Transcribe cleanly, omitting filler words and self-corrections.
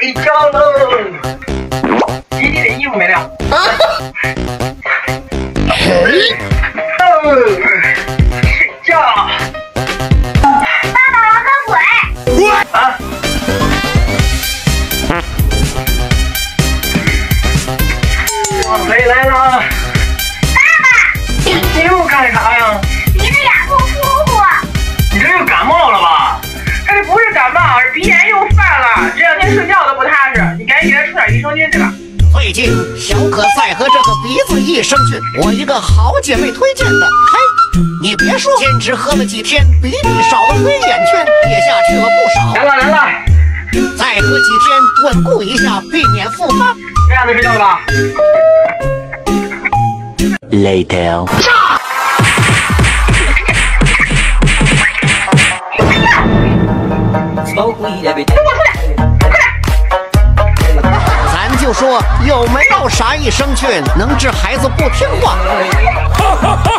睡觉喽！弟弟的衣服没了。睡觉。 爸爸，我喝水。 啊！我回来了。 爸爸， 你又干啥呀？ 鼻子眼不舒服。 你这又感冒了吧？这不是感冒，是鼻炎又犯了。这两天睡觉都不踏实，你赶紧给他吃点益生菌去吧。 最近小可在和这个鼻子益生菌，我一个好姐妹推荐的。嘿，你别说，坚持喝了几天，鼻涕少了黑眼圈也下去了不少。 来了， 再喝几天，稳固一下，避免复发。 这样能睡觉了吧 ？Later。 咱就说有没有啥益生菌能治孩子不听话？